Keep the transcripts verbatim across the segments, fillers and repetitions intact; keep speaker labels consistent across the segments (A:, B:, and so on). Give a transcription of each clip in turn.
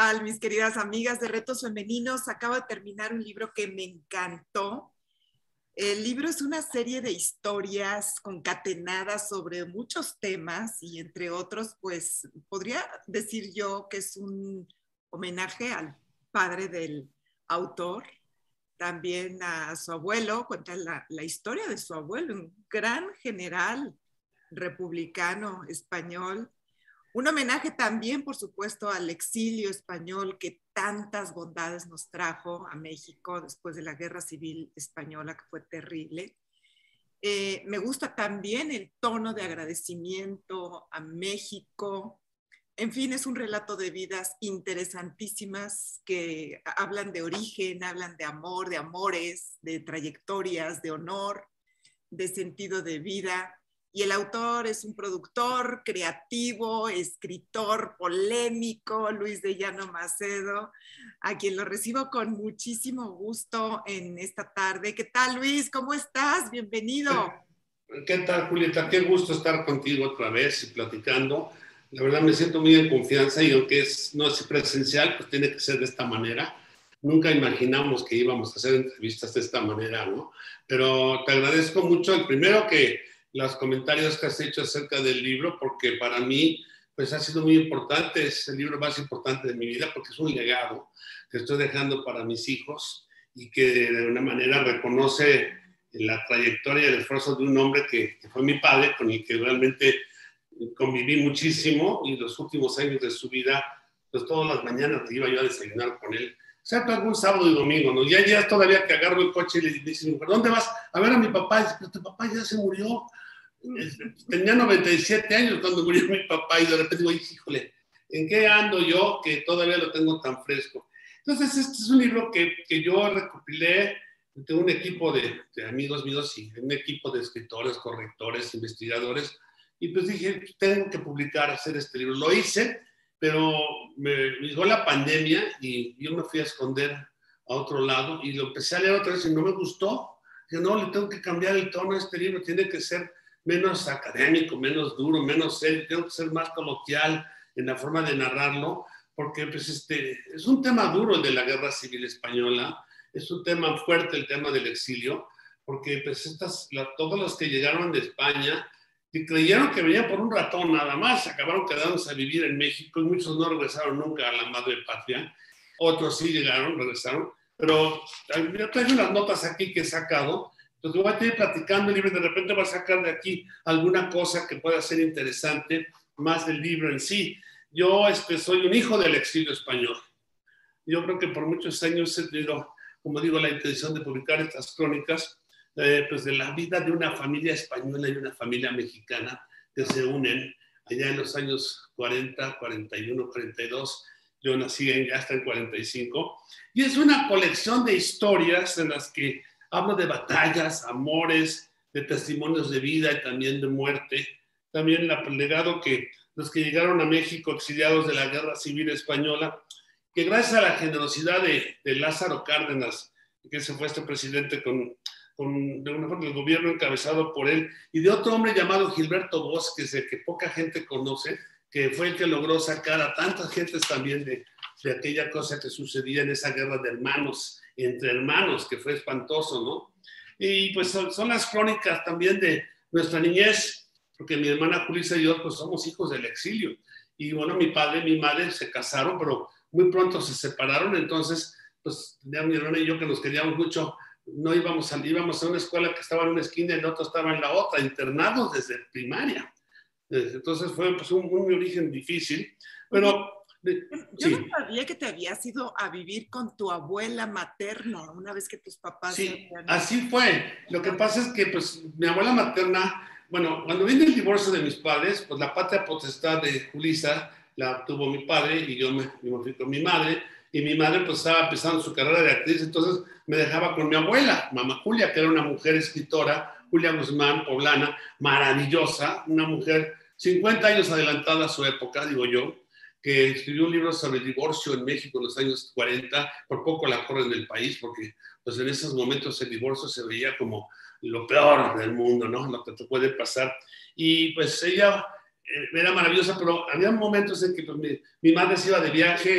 A: tal, mis queridas amigas de Retos Femeninos? Acabo de terminar un libro que me encantó. El libro es una serie de historias concatenadas sobre muchos temas y entre otros, pues podría decir yo que es un homenaje al padre del autor, también a su abuelo, cuenta la, la historia de su abuelo, un gran general republicano español. Un homenaje también, por supuesto, al exilio español que tantas bondades nos trajo a México después de la Guerra Civil Española, que fue terrible. Eh, me gusta también el tono de agradecimiento a México. En fin, es un relato de vidas interesantísimas que hablan de origen, hablan de amor, de amores, de trayectorias, de honor, de sentido de vida. Y el autor es un productor creativo, escritor polémico, Luis de Llano Macedo, a quien lo recibo con muchísimo gusto en esta tarde. ¿Qué tal, Luis? ¿Cómo estás? Bienvenido.
B: ¿Qué tal, Julieta? Qué gusto estar contigo otra vez y platicando. La verdad me siento muy en confianza y aunque es, no es presencial, pues tiene que ser de esta manera. Nunca imaginamos que íbamos a hacer entrevistas de esta manera, ¿no? Pero te agradezco mucho. El primero que los comentarios que has hecho acerca del libro, porque para mí pues ha sido muy importante, es el libro más importante de mi vida porque es un legado que estoy dejando para mis hijos y que de una manera reconoce la trayectoria y el esfuerzo de un hombre que, que fue mi padre, con el que realmente conviví muchísimo y los últimos años de su vida, pues todas las mañanas iba yo a desayunar con él, excepto algún sábado y domingo, ¿no? Ya ya todavía que agarro el coche y le dicen, ¿dónde vas? A ver a mi papá. Y dice, pero tu papá ya se murió. Tenía noventa y siete años cuando murió mi papá y de repente digo, híjole, ¿en qué ando yo que todavía lo tengo tan fresco? Entonces este es un libro que, que yo recopilé. Tengo un equipo de, de amigos míos y un equipo de escritores, correctores, investigadores, y pues dije, tengo que publicar, hacer este libro. Lo hice, pero me llegó la pandemia y yo me fui a esconder a otro lado y lo empecé a leer otra vez y no me gustó. Dije, no, le tengo que cambiar el tono a este libro, tiene que ser menos académico, menos duro, menos serio, tengo que ser más coloquial en la forma de narrarlo, porque pues, este, es un tema duro el de la Guerra Civil Española, es un tema fuerte el tema del exilio, porque pues estas, la, todos los que llegaron de España y creyeron que venían por un ratón nada más, acabaron quedándose a vivir en México y muchos no regresaron nunca a la madre patria, otros sí llegaron, regresaron, pero yo traigo unas notas aquí que he sacado. Entonces voy a ir platicando el libro y de repente voy a sacar de aquí alguna cosa que pueda ser interesante, más del libro en sí. Yo este, soy un hijo del exilio español. Yo creo que por muchos años he tenido, como digo, la intención de publicar estas crónicas, eh, pues de la vida de una familia española y una familia mexicana que se unen allá en los años cuarenta, cuarenta y uno, cuarenta y dos. Yo nací en, ya hasta en cuarenta y cinco. Y es una colección de historias en las que hablo de batallas, amores, de testimonios de vida y también de muerte. También el legado que los que llegaron a México exiliados de la Guerra Civil Española, que gracias a la generosidad de, de Lázaro Cárdenas, que se fue este presidente con, con de una forma del gobierno encabezado por él, y de otro hombre llamado Gilberto Bosques, de que poca gente conoce, que fue el que logró sacar a tantas gentes también de, de aquella cosa que sucedía en esa guerra de hermanos, entre hermanos, que fue espantoso, ¿no? Y pues son, son las crónicas también de nuestra niñez, porque mi hermana Julissa y yo pues somos hijos del exilio. Y bueno, mi padre y mi madre se casaron, pero muy pronto se separaron, entonces pues ya mi hermana y yo que nos queríamos mucho, no íbamos a, íbamos a una escuela que estaba en una esquina y el otro estaba en la otra, internados desde primaria. Entonces fue pues, un, un origen difícil, pero...
A: Yo sí. No sabía que te habías ido a vivir con tu abuela materna una vez que tus papás...
B: Sí,
A: habían...
B: así fue. Lo que pasa es que pues mi abuela materna, bueno, cuando vino el divorcio de mis padres, pues la patria potestad de Julissa la tuvo mi padre y yo me, me fui con mi madre, y mi madre pues estaba empezando su carrera de actriz, entonces me dejaba con mi abuela, mamá Julia, que era una mujer escritora, Julia Guzmán, poblana, maravillosa, una mujer cincuenta años adelantada a su época, digo yo, que escribió un libro sobre el divorcio en México en los años cuarenta, por poco la corren del país, porque pues en esos momentos el divorcio se veía como lo peor del mundo, ¿no? Lo que te puede pasar. Y pues ella eh, era maravillosa, pero había momentos en que pues, mi, mi madre se iba de viaje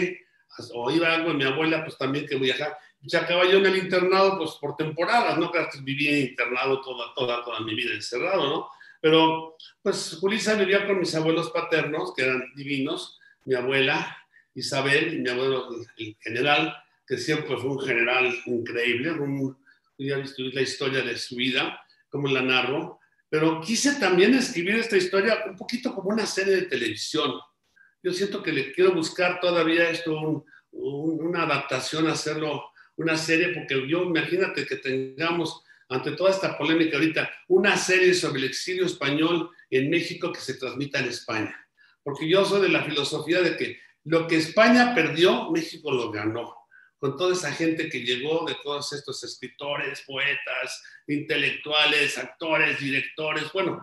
B: o iba algo de mi abuela, pues también que viajaba. Ya acababa yo en el internado, pues por temporadas, no creas que viví en internado toda, toda, toda mi vida encerrado, ¿no? Pero, pues, Julissa vivía con mis abuelos paternos, que eran divinos, mi abuela Isabel y mi abuelo, el general, que siempre fue un general increíble, un, ya viste la historia de su vida, cómo la narro, pero quise también escribir esta historia un poquito como una serie de televisión. Yo siento que le quiero buscar todavía esto, un, un, una adaptación, hacerlo una serie, porque yo imagínate que tengamos, ante toda esta polémica ahorita, una serie sobre el exilio español en México que se transmita en España. Porque yo soy de la filosofía de que lo que España perdió, México lo ganó. Con toda esa gente que llegó, de todos estos escritores, poetas, intelectuales, actores, directores, bueno,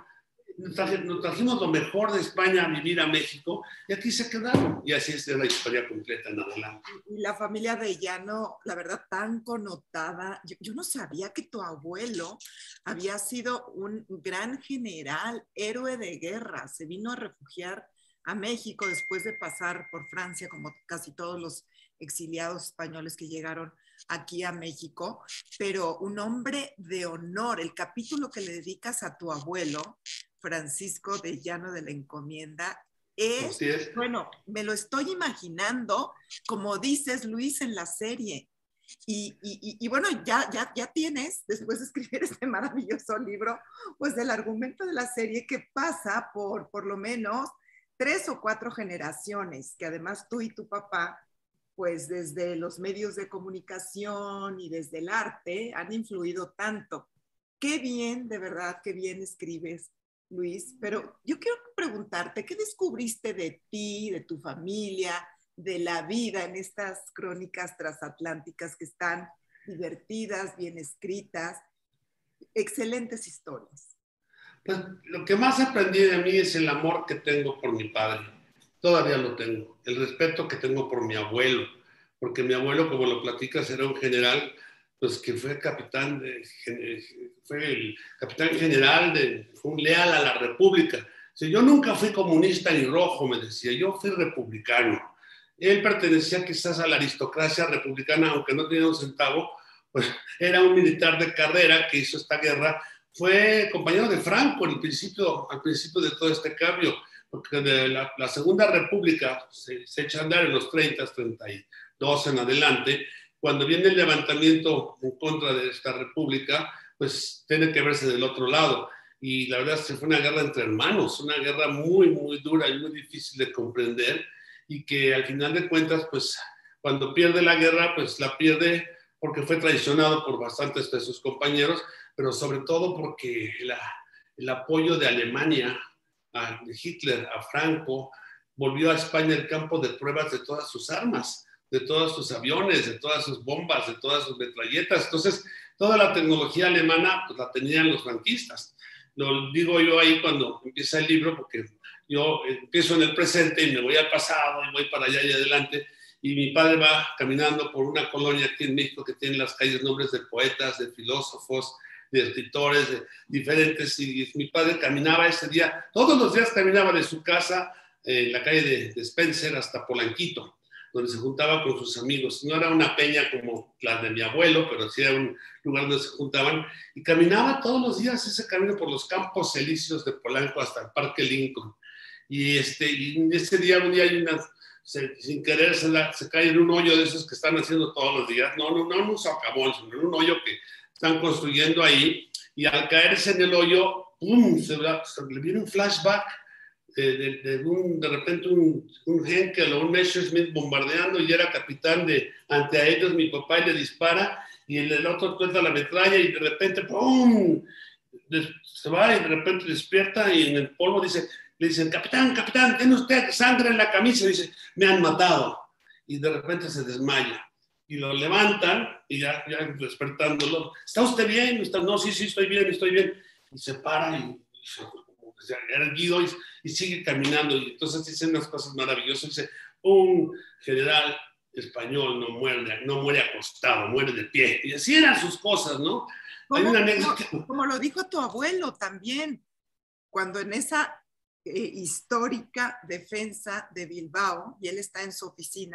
B: nos trajimos lo mejor de España a vivir a México y aquí se quedaron. Y así es la historia completa en adelante.
A: Y la familia de Llano, la verdad, tan connotada. Yo, yo no sabía que tu abuelo había sido un gran general, héroe de guerra. Se vino a refugiar a México después de pasar por Francia, como casi todos los exiliados españoles que llegaron aquí a México, pero un hombre de honor. El capítulo que le dedicas a tu abuelo, Francisco de Llano de la Encomienda, es, es, bueno, me lo estoy imaginando, como dices, Luis, en la serie. Y, y, y bueno, ya, ya, ya tienes, después de escribir este maravilloso libro, pues el argumento de la serie que pasa por, por lo menos, tres o cuatro generaciones, que además tú y tu papá, pues desde los medios de comunicación y desde el arte, han influido tanto. Qué bien, de verdad, qué bien escribes, Luis, pero yo quiero preguntarte, ¿qué descubriste de ti, de tu familia, de la vida en estas crónicas transatlánticas que están divertidas, bien escritas, excelentes historias?
B: Pues lo que más aprendí de mí es el amor que tengo por mi padre. Todavía lo tengo. El respeto que tengo por mi abuelo. Porque mi abuelo, como lo platicas, era un general, pues que fue capitán, de, fue el capitán general, de, fue un leal a la República. O sea, yo nunca fui comunista ni rojo, me decía, yo fui republicano. Él pertenecía quizás a la aristocracia republicana, aunque no tenía un centavo, pues era un militar de carrera que hizo esta guerra. Fue compañero de Franco al principio, al principio de todo este cambio, porque de la, la Segunda República se, se echa a andar en los treinta, treinta y dos en adelante. Cuando viene el levantamiento en contra de esta república, pues tiene que verse del otro lado. Y la verdad es que fue una guerra entre hermanos, una guerra muy, muy dura y muy difícil de comprender, y que al final de cuentas, pues cuando pierde la guerra, pues la pierde porque fue traicionado por bastantes de sus compañeros, pero sobre todo porque la, el apoyo de Alemania, a Hitler, a Franco, volvió a España el campo de pruebas de todas sus armas, de todos sus aviones, de todas sus bombas, de todas sus metralletas. Entonces, toda la tecnología alemana pues, la tenían los franquistas. Lo digo yo ahí cuando empieza el libro, porque yo empiezo en el presente y me voy al pasado y voy para allá y adelante. Y mi padre va caminando por una colonia aquí en México que tiene las calles nombres de poetas, de filósofos, de escritores, de diferentes. Y mi padre caminaba ese día, todos los días caminaba de su casa en la calle de, de Spencer hasta Polanquito, donde se juntaba con sus amigos. No era una peña como la de mi abuelo, pero sí era un lugar donde se juntaban. Y caminaba todos los días ese camino por los campos elíseos de Polanco hasta el Parque Lincoln. Y, este, y ese día, un día hay una, se, sin querer, se, la, se cae en un hoyo de esos que están haciendo todos los días. No, no, no en un socavón, sino en un hoyo que están construyendo ahí. Y al caerse en el hoyo, ¡pum!, se, se le viene un flashback. De, de, de, un, de repente un, un Henkel o un Messerschmitt bombardeando, y era capitán de ante a ellos mi papá, y le dispara, y el, el otro suelta la metralla, y de repente ¡pum!, se va y de repente despierta, y en el polvo dice, le dicen, capitán, capitán, ¿tiene usted sangre en la camisa? Y dice, me han matado. Y de repente se desmaya. Y lo levantan, y ya, ya despertándolo, ¿está usted bien? ¿Está? No, sí, sí, estoy bien, estoy bien. Y se para y, y se, se erguido y, y sigue caminando. Y entonces dicen unas cosas maravillosas. Dice, un general español no muere, no muere acostado, muere de pie. Y así eran sus cosas, ¿no? Hay una anécdota.
A: Como, como lo dijo tu abuelo también, cuando en esa eh, histórica defensa de Bilbao, y él está en su oficina,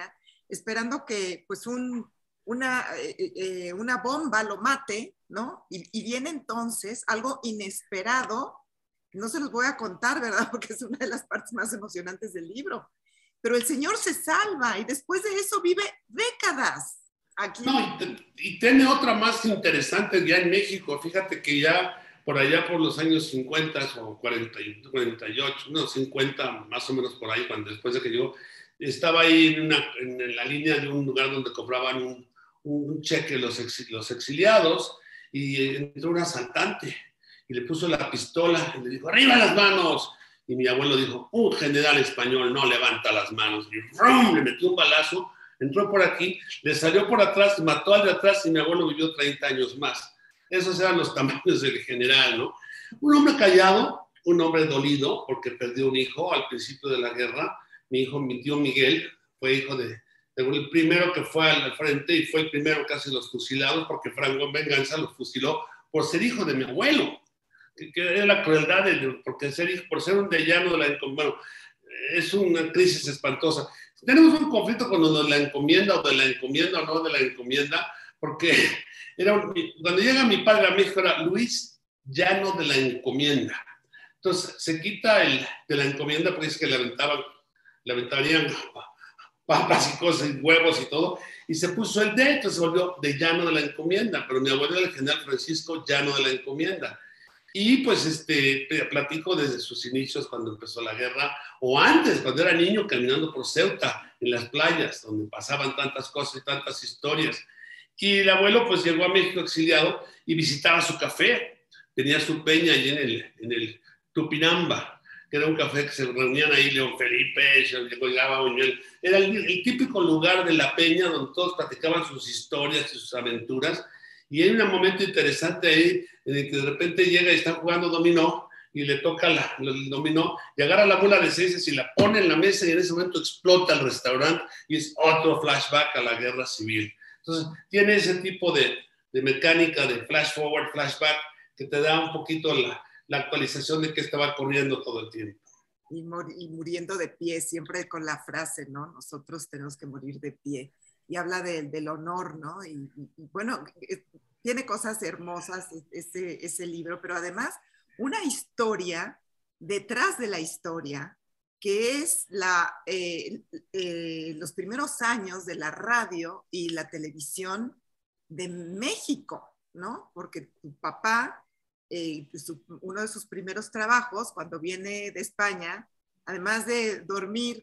A: esperando que pues un, una, eh, eh, una bomba lo mate, ¿no? Y, y viene entonces algo inesperado, no se los voy a contar, ¿verdad? Porque es una de las partes más emocionantes del libro. Pero el señor se salva y después de eso vive décadas aquí.
B: No, y, y tiene otra más interesante ya en México. Fíjate que ya por allá por los años cincuenta o cuarenta, cuarenta y ocho, no, cincuenta más o menos por ahí, cuando después de que yo estaba ahí en, una, en la línea de un lugar donde cobraban un, un cheque los, ex, los exiliados, y entró un asaltante y le puso la pistola y le dijo, ¡arriba las manos! Y mi abuelo dijo, un general español no levanta las manos. Y ¡rum! Le metió un balazo, entró por aquí, le salió por atrás, mató al de atrás y mi abuelo vivió treinta años más. Esos eran los tamaños del general, ¿no? Un hombre callado, un hombre dolido porque perdió un hijo al principio de la guerra. Mi hijo, mi tío Miguel, fue hijo de, de el primero que fue al frente y fue el primero casi los fusilados porque Franco en venganza los fusiló por ser hijo de mi abuelo. Que, que era la crueldad de, porque ser hijo, por ser un villano de la encomienda. Bueno, es una crisis espantosa. Tenemos un conflicto con lo de la encomienda o de la encomienda o no de la encomienda, porque era un, cuando llega mi padre a México era Luis Llano de la Encomienda. Entonces se quita el de la encomienda porque es que le aventaban, le aventarían papas y cosas y huevos y todo, y se puso el D, entonces se volvió de Llano de la Encomienda, pero mi abuelo era el general Francisco Llano de la Encomienda. Y pues este, platico desde sus inicios cuando empezó la guerra, o antes, cuando era niño caminando por Ceuta, en las playas, donde pasaban tantas cosas y tantas historias. Y el abuelo pues llegó a México exiliado y visitaba su café. Tenía su peña allí en el, en el Tupinamba, que era un café que se reunían ahí León Felipe, llegaba Buñuel. Era el, el típico lugar de la peña donde todos platicaban sus historias y sus aventuras. Y hay un momento interesante ahí en el que de repente llega y está jugando dominó y le toca la, el dominó y agarra la bola de seis y la pone en la mesa y en ese momento explota el restaurante y es otro flashback a la guerra civil. Entonces tiene ese tipo de, de mecánica de flash forward, flashback, que te da un poquito la, la actualización de qué estaba corriendo todo el tiempo.
A: Y, mur y muriendo de pie, siempre con la frase, ¿no? Nosotros tenemos que morir de pie. Y habla de, del honor, ¿no? Y, y, y bueno, es, tiene cosas hermosas ese, ese libro, pero además una historia detrás de la historia, que es la, eh, eh, los primeros años de la radio y la televisión de México, ¿no? Porque tu papá, eh, su, uno de sus primeros trabajos, cuando viene de España, además de dormir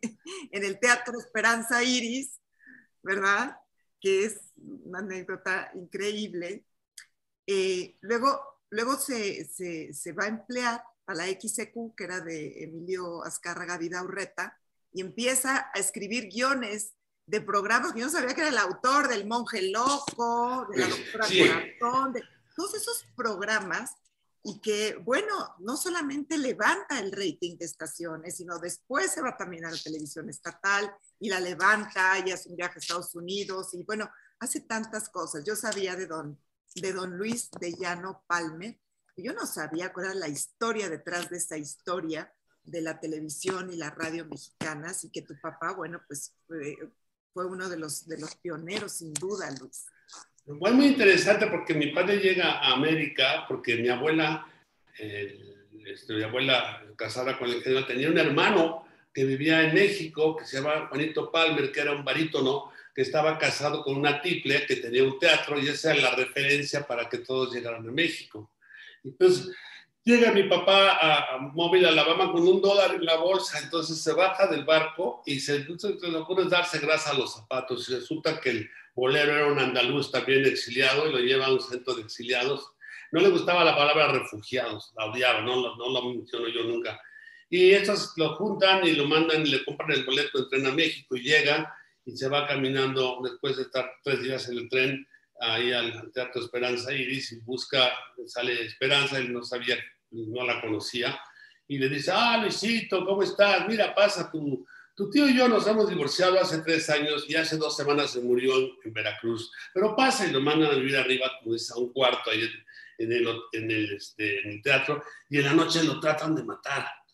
A: en el Teatro Esperanza Iris, ¿verdad? Que es una anécdota increíble. Eh, luego luego se, se, se va a emplear a la X C Q, que era de Emilio Azcárraga Vidaurreta, y empieza a escribir guiones de programas que yo no sabía que era el autor del Monje Loco, de la Doctora sí. Corazón, de todos esos programas, y que, bueno, no solamente levanta el rating de estaciones, sino después se va también a la televisión estatal y la levanta y hace un viaje a Estados Unidos y, bueno, hace tantas cosas. Yo sabía de don, de don Luis de Llano Palmer, y yo no sabía cuál era la historia detrás de esa historia de la televisión y la radio mexicanas, y que tu papá, bueno, pues fue, fue uno de los, de los pioneros, sin duda, Luis.
B: Fue muy interesante porque mi padre llega a América porque mi abuela, eh, este, mi abuela casada con el general, tenía un hermano que vivía en México, que se llamaba Juanito Palmer, que era un barítono, que estaba casado con una tiple, que tenía un teatro, y esa era la referencia para que todos llegaran a México. Entonces, llega mi papá a, a Mobile, Alabama, con un dólar en la bolsa, entonces se baja del barco y se, se le ocurre darse grasa a los zapatos, y resulta que el bolero era un andaluz también exiliado y lo lleva a un centro de exiliados. No le gustaba la palabra refugiados, la odiaba, no, no la menciono yo nunca. Y estos lo juntan y lo mandan y le compran el boleto de tren a México y llega y se va caminando después de estar tres días en el tren ahí al Teatro Esperanza Iris y busca, sale Esperanza, él no sabía, no la conocía, y le dice, ah, Luisito, ¿cómo estás? Mira, pasa, tu, tu tío y yo nos hemos divorciado hace tres años y hace dos semanas se murió en, en Veracruz, pero pasa, y lo mandan a vivir arriba, como dice, a un cuarto ahí en, en, el, en, el, este, en el teatro, y en la noche lo tratan de matar.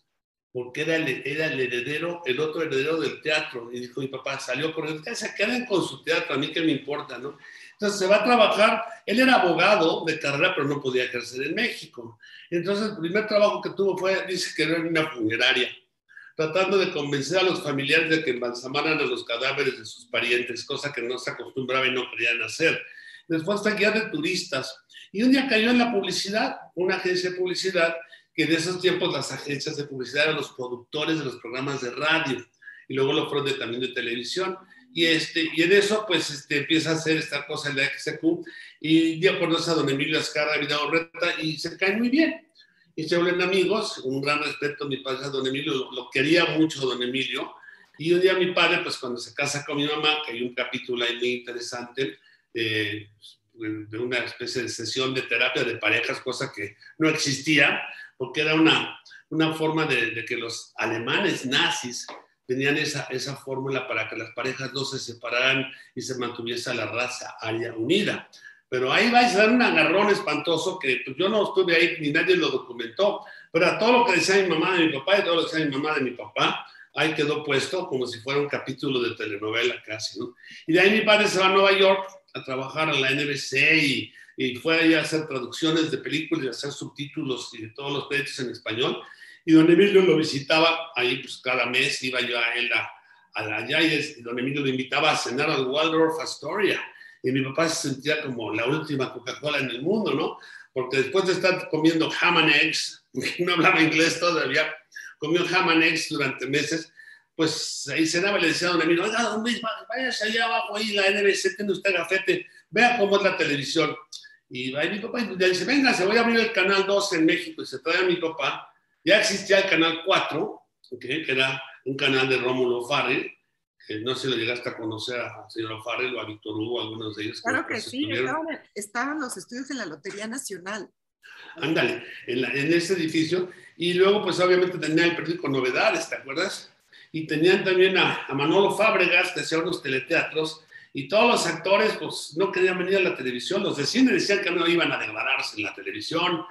B: porque era el, era el heredero, el otro heredero del teatro. Y dijo mi papá, salió corriendo, que se queden con su teatro, a mí qué me importa, ¿no? Entonces se va a trabajar, él era abogado de carrera, pero no podía ejercer en México. Entonces el primer trabajo que tuvo fue, dice que era en una funeraria, tratando de convencer a los familiares de que embalsamaran a los cadáveres de sus parientes, cosa que no se acostumbraba y no querían hacer. Después fue guía de turistas. Y un día cayó en la publicidad, una agencia de publicidad, que en esos tiempos las agencias de publicidad eran los productores de los programas de radio, y luego lo fueron de, también de televisión. Y, este, y en eso, pues, este, empieza a hacer esta cosa en la X C Q, y ya conoce a don Emilio Azcárraga Vidaurreta, y se caen muy bien. Y se vuelven amigos, un gran respeto a mi padre, a don Emilio, lo, lo quería mucho don Emilio. Y un día mi padre, pues, cuando se casa con mi mamá, que hay un capítulo ahí muy interesante, eh, de una especie de sesión de terapia de parejas, cosa que no existía, porque era una, una forma de, de que los alemanes nazis tenían esa, esa fórmula para que las parejas no se separaran y se mantuviese la raza aria unida. Pero ahí va a ser un agarrón espantoso que pues, yo no estuve ahí ni nadie lo documentó, pero a todo lo que decía mi mamá de mi papá y todo lo que decía mi mamá de mi papá, ahí quedó puesto como si fuera un capítulo de telenovela casi, ¿no? Y de ahí mi padre se va a Nueva York a trabajar a la N B C y, y fue ahí a hacer traducciones de películas y a hacer subtítulos y de todos los créditos en español. Y don Emilio lo visitaba ahí, pues cada mes iba yo a él a, a la allá y don Emilio lo invitaba a cenar al Waldorf Astoria. Y mi papá se sentía como la última Coca-Cola en el mundo, ¿no? Porque después de estar comiendo ham and eggs, no hablaba inglés todavía, comió ham and eggs durante meses, pues ahí cenaba y le decía a don Emilio, oiga, don Luis, váyase allá abajo, ahí la N B C, tiene usted gafete, vea cómo es la televisión. Y ahí mi papá y dice, venga, se voy a abrir el canal dos en México, y se trae a mi papá. Ya existía el canal cuatro, ¿okay? Que era un canal de Rómulo Farrell, que no sé si lo llegaste a conocer a señor Farrell o a Víctor Hugo, algunos de ellos.
A: Claro que, que sí, estaban, estaban los estudios en la Lotería Nacional.
B: Ándale, en, la, en ese edificio. Y luego, pues obviamente tenía el periódico Novedades, ¿te acuerdas? Y tenían también a, a Manolo Fábregas, que hacía unos teleteatros, y todos los actores, pues, no querían venir a la televisión. Los de cine decían que no iban a degradarse en la televisión,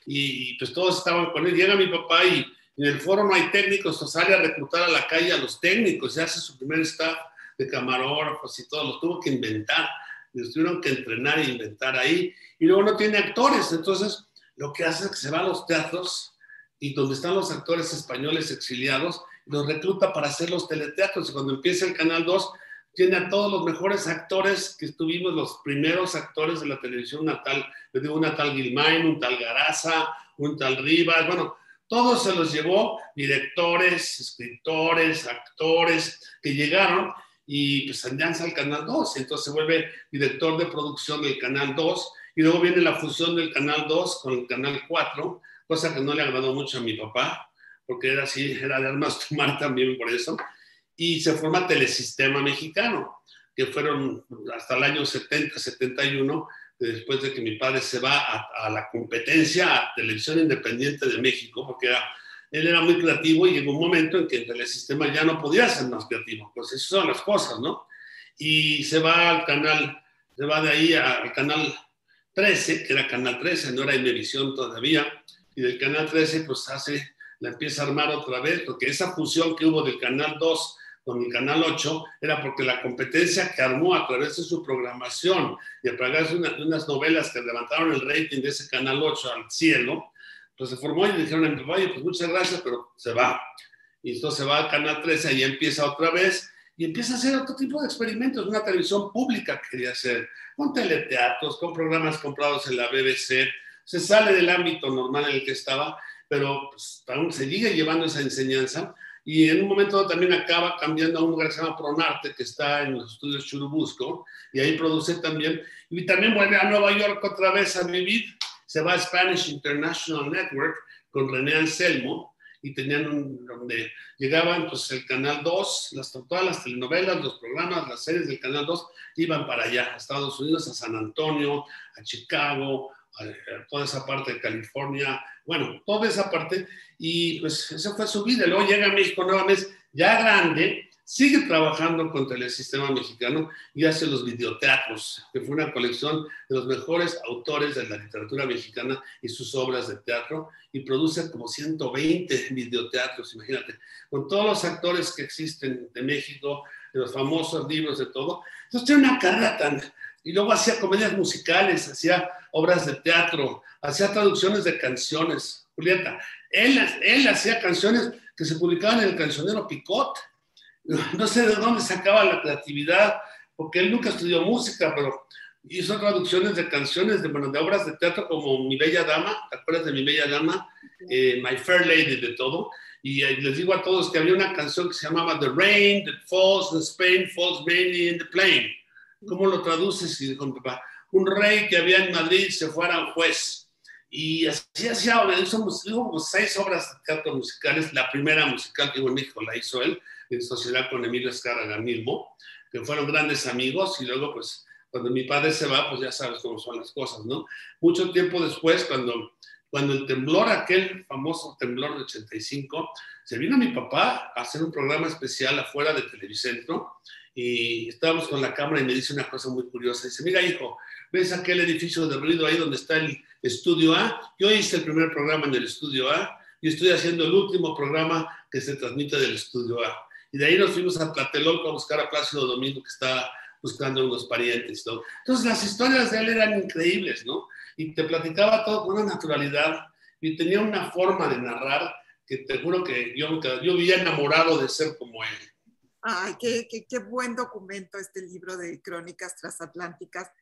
B: y pues todos estaban con él. Llega mi papá y en el foro no hay técnicos, o sale a reclutar a la calle a los técnicos, se hace su primer staff de camarógrafos y todo, los tuvo que inventar, los tuvieron que entrenar e inventar ahí, y luego no tiene actores, entonces lo que hace es que se va a los teatros y donde están los actores españoles exiliados, los recluta para hacer los teleteatros, y cuando empieza el Canal dos, tiene a todos los mejores actores que estuvimos, los primeros actores de la televisión, una tal, les digo, una tal Gilmain, un tal Garaza, un tal Rivas, bueno, todos se los llevó, directores, escritores, actores, que llegaron y pues alianza al Canal dos, y entonces se vuelve director de producción del Canal dos, y luego viene la fusión del Canal dos con el Canal cuatro, cosa que no le agradó mucho a mi papá, porque era así, era de armas tomar también por eso, y se forma Telesistema Mexicano, que fueron hasta el año setenta, setenta y uno, después de que mi padre se va a, a la competencia a Televisión Independiente de México, porque era, él era muy creativo y llegó un momento en que el Telesistema ya no podía ser más creativo, pues esas son las cosas, ¿no? Y se va al canal, se va de ahí al canal trece, que era Canal trece, no era Imevisión todavía, y del Canal trece pues hace, la empieza a armar otra vez, porque esa fusión que hubo del Canal dos con el Canal ocho era porque la competencia que armó a través de su programación y a través de una, unas novelas que levantaron el rating de ese Canal ocho al cielo, pues se formó y le dijeron a mi papá, oye, pues muchas gracias, pero se va. Y entonces se va al Canal trece, y empieza otra vez, y empieza a hacer otro tipo de experimentos, una televisión pública que quería hacer, con teleteatros, con programas comprados en la B B C, se sale del ámbito normal en el que estaba, pero pues, aún se sigue llevando esa enseñanza, y en un momento también acaba cambiando a un lugar que se llama Pronarte, que está en los estudios Churubusco, y ahí produce también, y también vuelve a Nueva York otra vez a vivir, se va a Spanish International Network con René Anselmo, y tenían un, donde llegaban pues el Canal dos, las, todas las telenovelas, los programas, las series del Canal dos, iban para allá, a Estados Unidos, a San Antonio, a Chicago, a, a toda esa parte de California, bueno, toda esa parte, y pues esa fue su vida. Luego llega a México nuevamente, ya grande, sigue trabajando con Telesistema Mexicano y hace los videoteatros, que fue una colección de los mejores autores de la literatura mexicana y sus obras de teatro, y produce como ciento veinte videoteatros, imagínate, con todos los actores que existen de México, de los famosos libros, de todo. Entonces tiene una carrera tan... Y luego hacía comedias musicales, hacía obras de teatro, hacía traducciones de canciones. Julieta, él, él hacía canciones que se publicaban en el Cancionero Picot. No sé de dónde sacaba la creatividad, porque él nunca estudió música, pero hizo traducciones de canciones, de, bueno, de obras de teatro como Mi Bella Dama, ¿te acuerdas de Mi Bella Dama? Eh, My Fair Lady, de todo. Y eh, les digo a todos que había una canción que se llamaba The Rain That Falls in Spain Falls Mainly in the Plain. ¿Cómo lo traduces? Y con papá, un rey que había en Madrid se fue a Aranjuez. Y así hacía, hizo como seis obras de teatro musicales. La primera musical que hubo en México la hizo él, en sociedad con Emilio Azcárraga mismo, que fueron grandes amigos. Y luego, pues, cuando mi padre se va, pues ya sabes cómo son las cosas, ¿no? Mucho tiempo después, cuando, cuando el temblor, aquel famoso temblor de ochenta y cinco, se vino mi papá a hacer un programa especial afuera de Televicentro. Y estábamos con la cámara y me dice una cosa muy curiosa. Dice, mira, hijo, ¿ves aquel edificio de ruido ahí donde está el Estudio A? Yo hice el primer programa en el Estudio A y estoy haciendo el último programa que se transmite del Estudio A. Y de ahí nos fuimos a Tlatelolco a buscar a Plácido Domingo, que estaba buscando unos parientes y todo. Entonces, las historias de él eran increíbles, ¿no? Y te platicaba todo con una naturalidad y tenía una forma de narrar que te juro que yo, yo vivía enamorado de ser como él.
A: Ay, qué, qué, qué buen documento este libro de Crónicas Transatlánticas.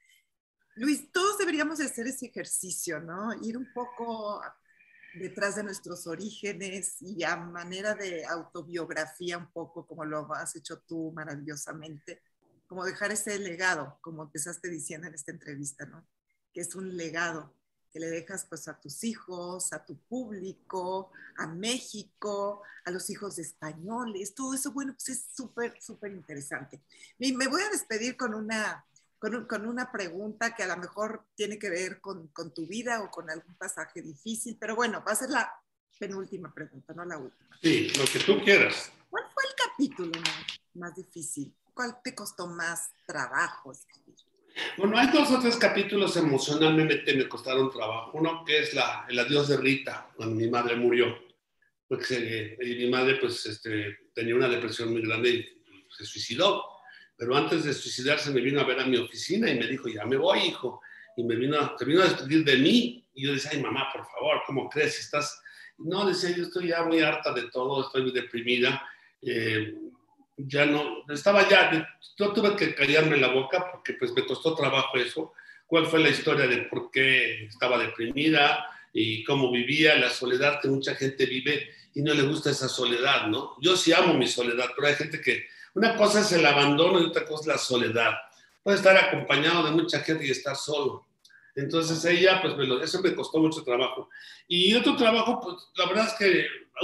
A: Luis, todos deberíamos de hacer ese ejercicio, ¿no? Ir un poco detrás de nuestros orígenes y a manera de autobiografía un poco, como lo has hecho tú maravillosamente, como dejar ese legado, como empezaste diciendo en esta entrevista, ¿no? Que es un legado que le dejas pues a tus hijos, a tu público, a México, a los hijos de españoles, todo eso, bueno, pues es súper, súper interesante. Y me voy a despedir con una, con, un, con una pregunta que a lo mejor tiene que ver con, con tu vida o con algún pasaje difícil, pero bueno, va a ser la penúltima pregunta, no la última.
B: Sí, lo que tú quieras.
A: ¿Cuál fue el capítulo más, más difícil? ¿Cuál te costó más trabajo escribir?
B: Bueno, hay dos o tres capítulos emocionalmente me costaron trabajo. Uno que es la, el adiós de Rita, cuando mi madre murió. Pues, eh, y mi madre pues, este, tenía una depresión muy grande y, y se suicidó. Pero antes de suicidarse me vino a ver a mi oficina y me dijo, ya me voy, hijo. Y me vino, se vino a despedir de mí. Y yo decía, ay, mamá, por favor, ¿cómo crees? Si estás... No, decía, yo estoy ya muy harta de todo, estoy muy deprimida. Eh, ya no, estaba ya, yo tuve que callarme la boca porque pues me costó trabajo eso. ¿Cuál fue la historia de por qué estaba deprimida y cómo vivía, la soledad que mucha gente vive y no le gusta esa soledad, ¿no? Yo sí amo mi soledad, pero hay gente que, una cosa es el abandono y otra cosa es la soledad. Puede estar acompañado de mucha gente y estar solo. Entonces ella, pues me lo, eso me costó mucho trabajo. Y otro trabajo, pues la verdad es que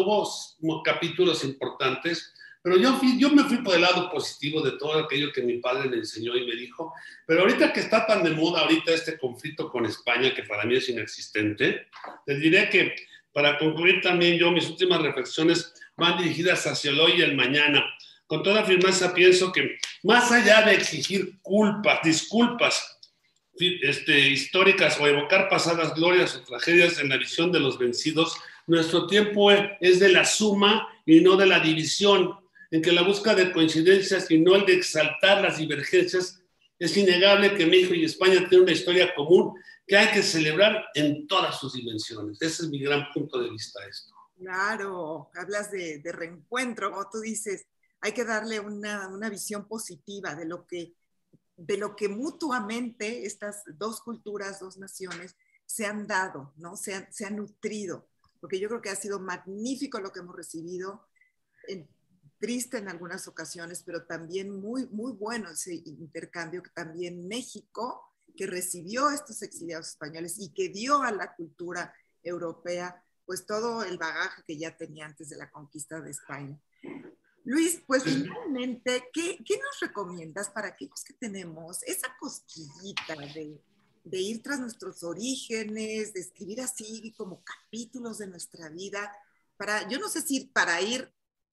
B: hubo capítulos importantes. Pero yo, fui, yo me fui por el lado positivo de todo aquello que mi padre me enseñó y me dijo. Pero ahorita que está tan de moda ahorita este conflicto con España, que para mí es inexistente, les diré que para concluir también yo, mis últimas reflexiones van dirigidas hacia el hoy y el mañana. Con toda firmeza pienso que más allá de exigir culpas, disculpas este, históricas o evocar pasadas glorias o tragedias en la visión de los vencidos, nuestro tiempo es de la suma y no de la división, en que la búsqueda de coincidencias y no el de exaltar las divergencias, es innegable que México y España tienen una historia común que hay que celebrar en todas sus dimensiones. Ese es mi gran punto de vista a esto.
A: Claro, hablas de, de reencuentro, como tú dices, hay que darle una, una visión positiva de lo, que, de lo que mutuamente estas dos culturas, dos naciones se han dado, ¿no? Se han, se han nutrido, porque yo creo que ha sido magnífico lo que hemos recibido, en, triste en algunas ocasiones, pero también muy, muy bueno ese intercambio que también México, que recibió a estos exiliados españoles y que dio a la cultura europea, pues todo el bagaje que ya tenía antes de la conquista de España. Luis, pues finalmente, ¿qué, qué nos recomiendas para aquellos que tenemos esa cosquillita de, de ir tras nuestros orígenes, de escribir así como capítulos de nuestra vida, para, yo no sé si para ir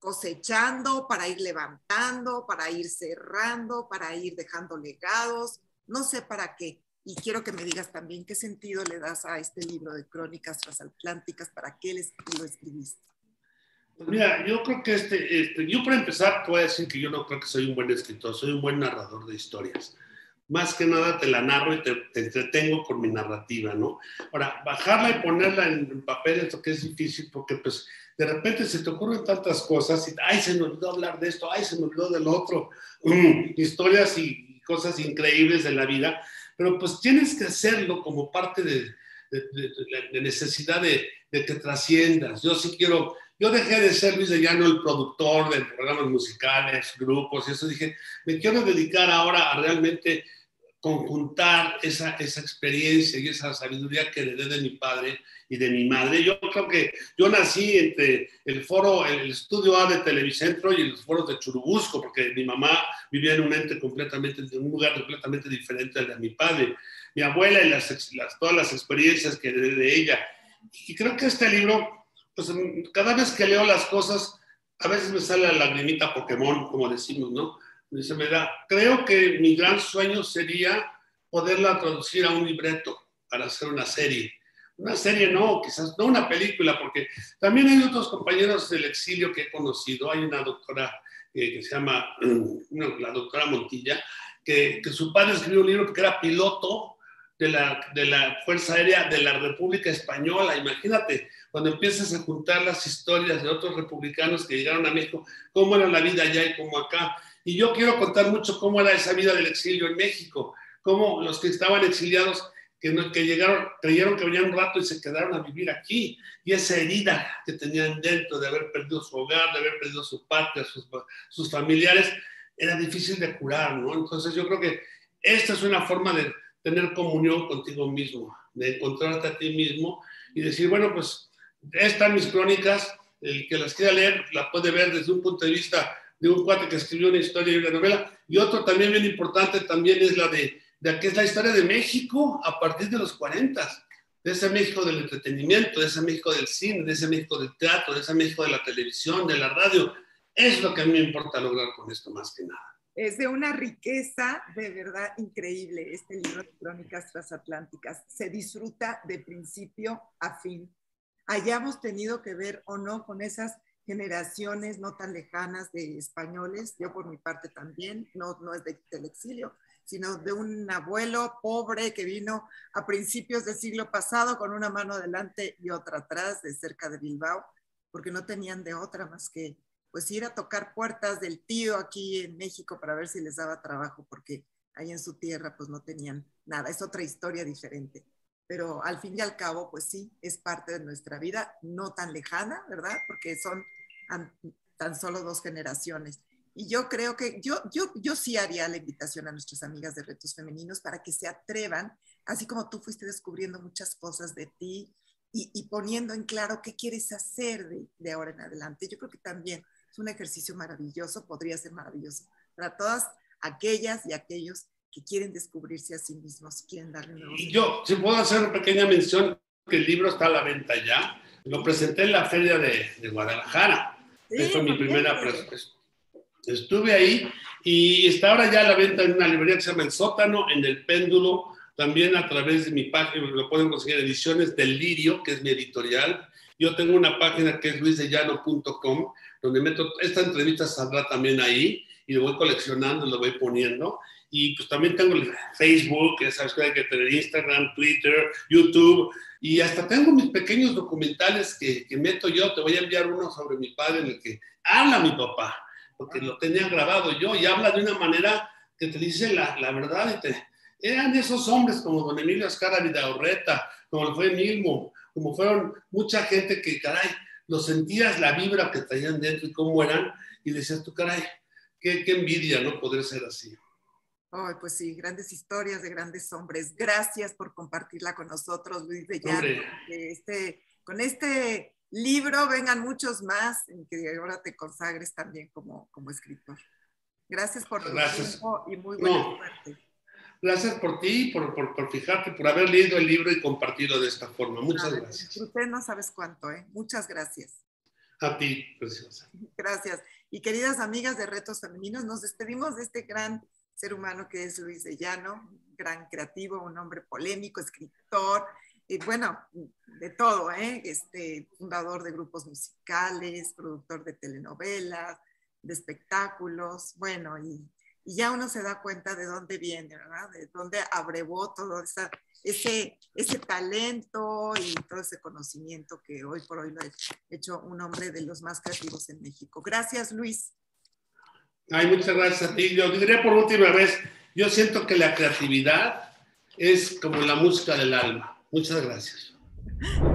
A: cosechando, para ir levantando, para ir cerrando, para ir dejando legados, no sé para qué. Y quiero que me digas también qué sentido le das a este libro de Crónicas Transatlánticas, para qué lo escribiste.
B: Pues mira, yo creo que este, este, yo para empezar te voy a decir que yo no creo que soy un buen escritor, soy un buen narrador de historias. Más que nada te la narro y te, te entretengo con mi narrativa, ¿no? Ahora, bajarla y ponerla en, en papel es lo que es difícil porque pues de repente se te ocurren tantas cosas y ay, se me olvidó hablar de esto, ay, se me olvidó del otro. Mm, historias y cosas increíbles de la vida, pero pues tienes que hacerlo como parte de, de, de, de, de necesidad de, de que trasciendas. Yo sí quiero... Yo dejé de ser Luis de Llano el productor de programas musicales, grupos y eso. Dije, me quiero dedicar ahora a realmente conjuntar esa, esa experiencia y esa sabiduría que heredé de mi padre y de mi madre. Yo creo que yo nací entre el foro, el estudio A de Televicentro y los foros de Churubusco, porque mi mamá vivía en un ente completamente, en un lugar completamente diferente al de mi padre. Mi abuela y las, las, todas las experiencias que heredé de ella. Y creo que este libro, pues cada vez que leo las cosas, a veces me sale la lagrimita Pokémon, como decimos, ¿no? Se me da. Creo que mi gran sueño sería poderla traducir a un libreto para hacer una serie. Una serie no, quizás no una película, porque también hay otros compañeros del exilio que he conocido. Hay una doctora eh, que se llama, no, la doctora Montilla, que, que su padre escribió un libro porque era piloto de la, de la Fuerza Aérea de la República Española. Imagínate, cuando empiezas a juntar las historias de otros republicanos que llegaron a México, cómo era la vida allá y cómo acá. Y yo quiero contar mucho cómo era esa vida del exilio en México, cómo los que estaban exiliados, que, no, que llegaron, creyeron que venían un rato y se quedaron a vivir aquí, y esa herida que tenían dentro de haber perdido su hogar, de haber perdido su patria, sus, sus familiares, era difícil de curar, ¿no? Entonces yo creo que esta es una forma de tener comunión contigo mismo, de encontrarte a ti mismo y decir, bueno, pues están mis crónicas, el que las quiera leer la puede ver desde un punto de vista de un cuate que escribió una historia y una novela, y otro también bien importante también es la de, de que es la historia de México a partir de los cuarenta, de ese México del entretenimiento, de ese México del cine, de ese México del teatro, de ese México de la televisión, de la radio. Es lo que a mí me importa lograr con esto más que nada.
A: Es de una riqueza de verdad increíble este libro de Crónicas Transatlánticas. Se disfruta de principio a fin. Hayamos tenido que ver o no con esas generaciones no tan lejanas de españoles, yo por mi parte también, no, no es de, del exilio, sino de un abuelo pobre que vino a principios del siglo pasado con una mano adelante y otra atrás de cerca de Bilbao, porque no tenían de otra más que pues ir a tocar puertas del tío aquí en México para ver si les daba trabajo, porque ahí en su tierra pues no tenían nada, es otra historia diferente. Pero al fin y al cabo, pues sí, es parte de nuestra vida, no tan lejana, ¿verdad? Porque son tan solo dos generaciones. Y yo creo que yo, yo, yo sí haría la invitación a nuestras amigas de Retos Femeninos para que se atrevan, así como tú fuiste descubriendo muchas cosas de ti y, y poniendo en claro qué quieres hacer de, de ahora en adelante. Yo creo que también es un ejercicio maravilloso, podría ser maravilloso para todas aquellas y aquellos que quieren descubrirse a sí mismos, quieren darle nuevos.
B: Y yo, si puedo hacer una pequeña mención, que el libro está a la venta ya. Lo presenté en la feria de, de Guadalajara. Sí, fue mi primera presentación. Estuve ahí y está ahora ya a la venta en una librería que se llama El Sótano, en El Péndulo, también a través de mi página, lo pueden conseguir Ediciones del Lirio, que es mi editorial. Yo tengo una página que es luis de llano punto com, donde meto, esta entrevista saldrá también ahí, y lo voy coleccionando, lo voy poniendo. Y pues también tengo el Facebook, que sabes que hay que tener Instagram, Twitter, YouTube, y hasta tengo mis pequeños documentales que, que meto yo. Te voy a enviar uno sobre mi padre en el que habla mi papá, porque lo tenía grabado yo, y habla de una manera que te dice la, la verdad. Y te, eran esos hombres como don Emilio Azcárraga Vidaurreta, como fue Milmo, como fueron mucha gente que, caray, lo sentías la vibra que traían dentro y cómo eran, y decías tú, caray, qué, qué envidia no poder ser así.
A: Oh, pues sí, grandes historias de grandes hombres. Gracias por compartirla con nosotros, Luis de Llano. Este, con este libro vengan muchos más en que ahora te consagres también como, como escritor. Gracias por tu
B: gracias.
A: tiempo y muy buena
B: no,
A: suerte.
B: Gracias por ti, por, por, por fijarte, por haber leído el libro y compartirlo de esta forma. Muchas ah, gracias.
A: Usted no sabes cuánto, ¿eh? Muchas gracias.
B: A ti, preciosa.
A: Gracias. Y queridas amigas de Retos Femeninos, nos despedimos de este gran ser humano que es Luis de Llano, un gran creativo, un hombre polémico, escritor, y bueno, de todo, ¿eh? Este, fundador de grupos musicales, productor de telenovelas, de espectáculos, bueno, y, y ya uno se da cuenta de dónde viene, ¿verdad? De dónde abrevó todo esa, ese, ese talento y todo ese conocimiento que hoy por hoy lo ha hecho un hombre de los más creativos en México. Gracias, Luis.
B: Ay, muchas gracias a ti. Yo diré por última vez, yo siento que la creatividad es como la música del alma. Muchas gracias.